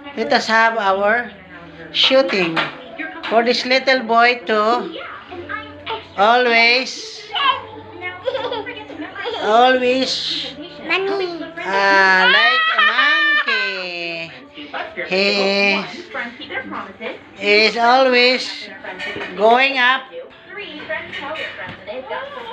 Let us have our shooting for this little boy to always like a monkey. He is always going up